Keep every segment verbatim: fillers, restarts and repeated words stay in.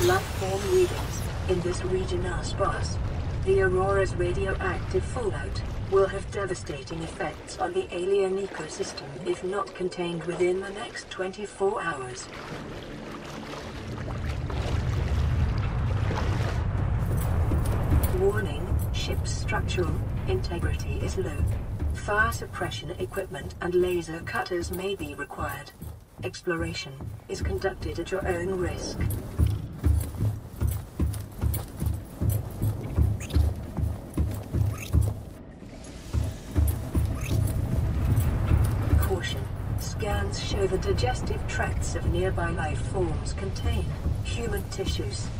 life form readings in this region are sparse. The Aurora's radioactive fallout will have devastating effects on the alien ecosystem if not contained within the next twenty-four hours. Warning, ship's structural integrity is low. Fire suppression equipment and laser cutters may be required. Exploration is conducted at your own risk. Caution. Scans show the digestive tracts of nearby life forms contain human tissues.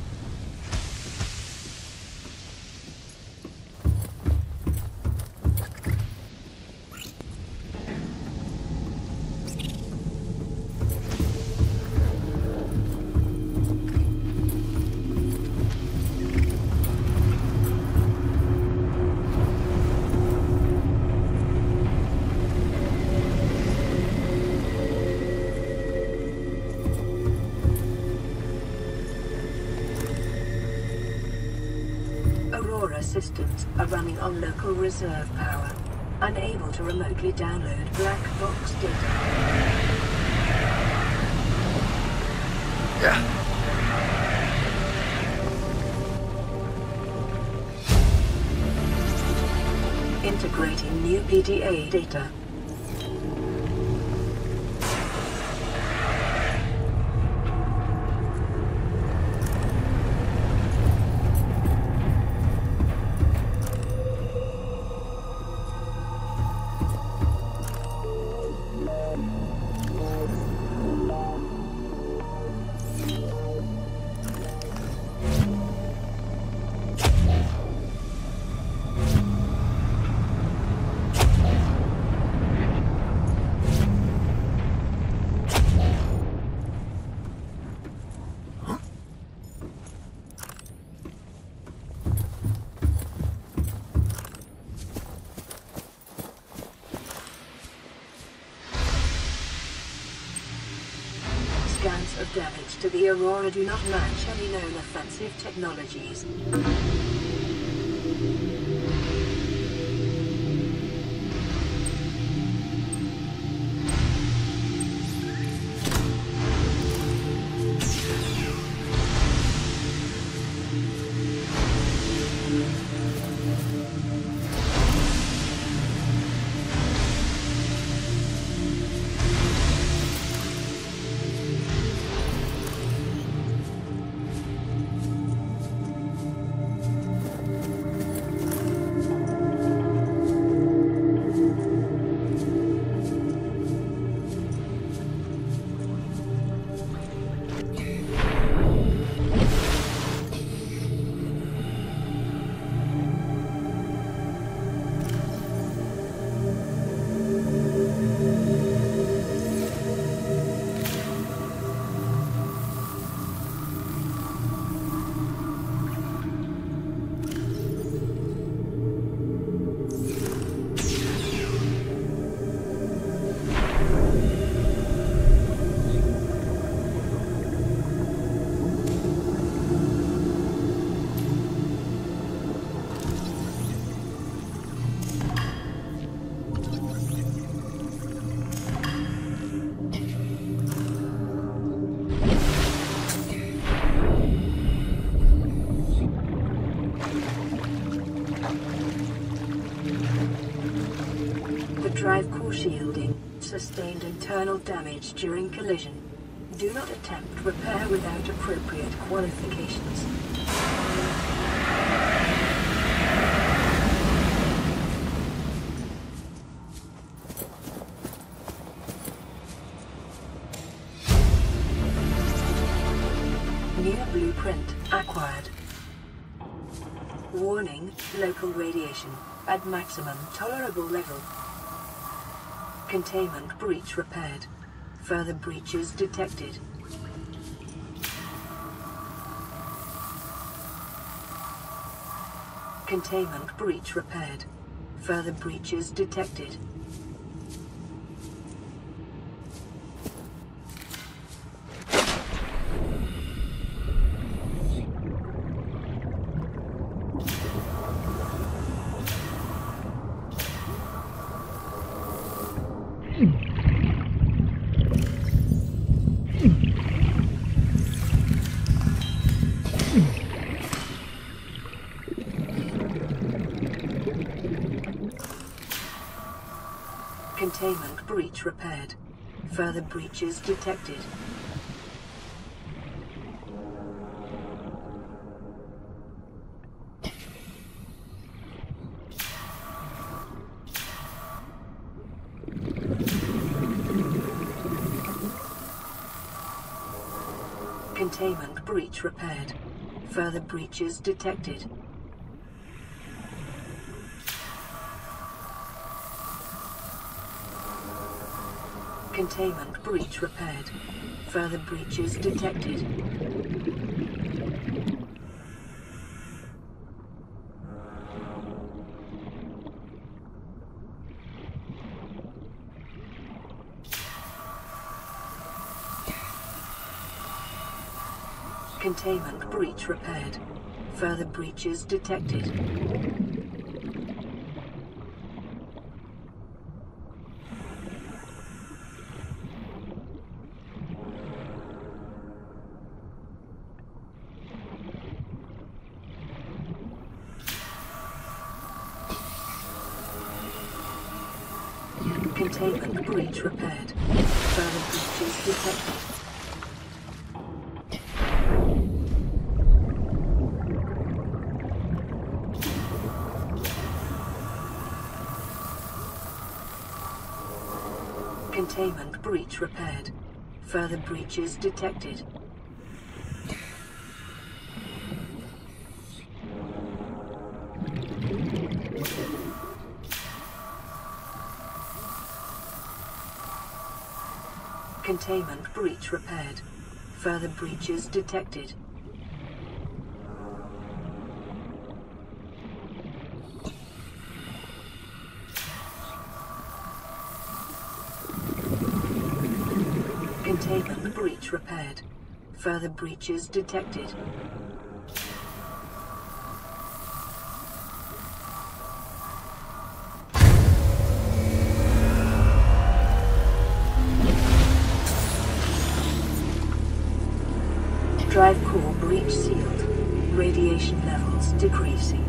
Systems are running on local reserve power, unable to remotely download black box data. Yeah. Integrating new P D A data. Scans of damage to the Aurora do not match any known offensive technologies. Drive core shielding sustained internal damage during collision. Do not attempt repair without appropriate qualifications. New blueprint acquired. Warning, local radiation at maximum tolerable level. Containment breach repaired. Further breaches detected. Containment breach repaired. Further breaches detected. breach repaired. Further breaches detected. Containment breach repaired. Further breaches detected. Containment breach repaired. Further breaches detected. Containment breach repaired. Further breaches detected. Containment breach repaired. Further breaches detected. Containment breach repaired. Further breaches detected. Containment breach repaired. Further breaches detected. Containment breach repaired. Further breaches detected. Drive core breach sealed. Radiation levels decreasing.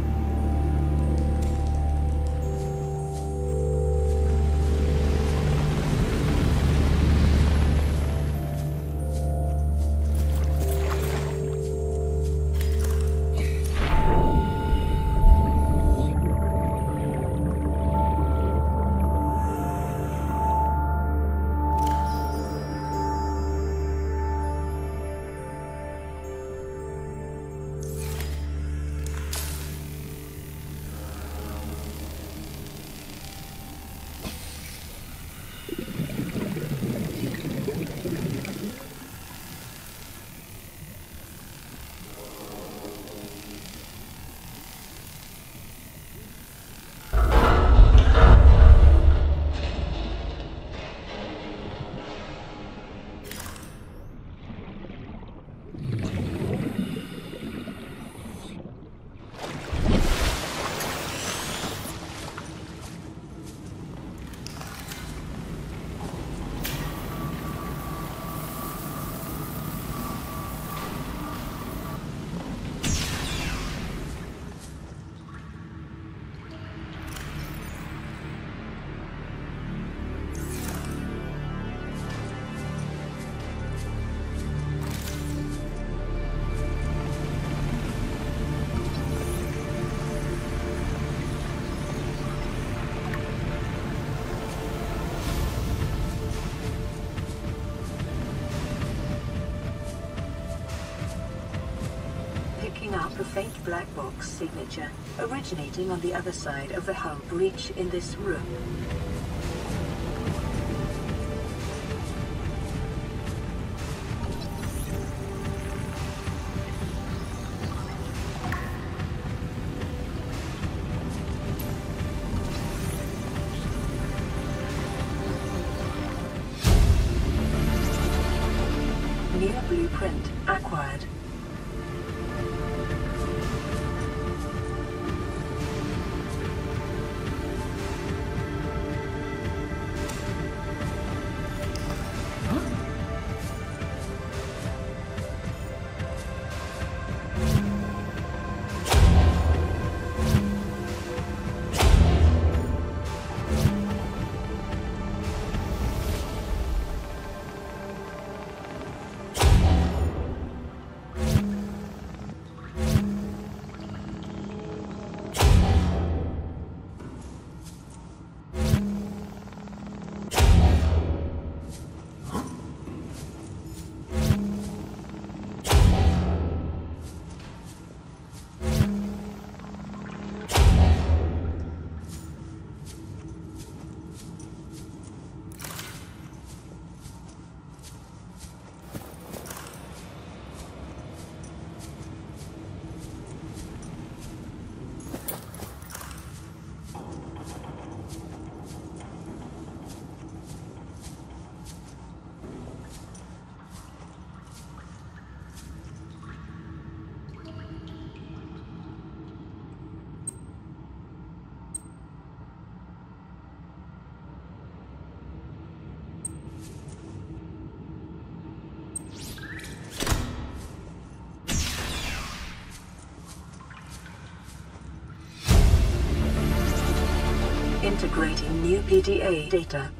Up a faint black box signature originating on the other side of the hull breach in this room. New blueprint acquired. integrating new P D A data.